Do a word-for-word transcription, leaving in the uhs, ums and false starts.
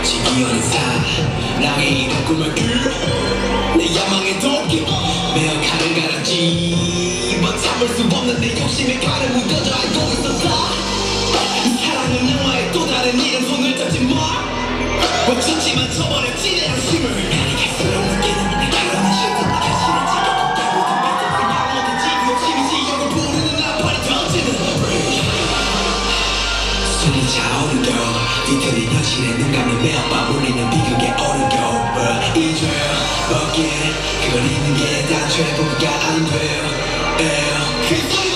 지기어는 사랑의 이런 꿈을 꿀내 야망의 도끼 매어 칼을 갈았지 뭐 참을 수 없는 내 욕심에 칼을 묻어져 알고 있었다 이 사랑은 영화의 또 다른 이름 손을 잡지 마 멈췄지만 쳐버렸지 내 욕심을 날이 갈수록 느끼는 내 가라는 실수 네가 싫어지게 걷다고 덤비던 생각 못했지 그 욕심이 지옥을 부르는 나팔이 터지는 숨이 차오르고 뒤틀린 현실에 눈 감는 매일 밤 울리는 비극에 오르고 잊어버린 그걸 잊는 게 다 최고가 안 돼요 그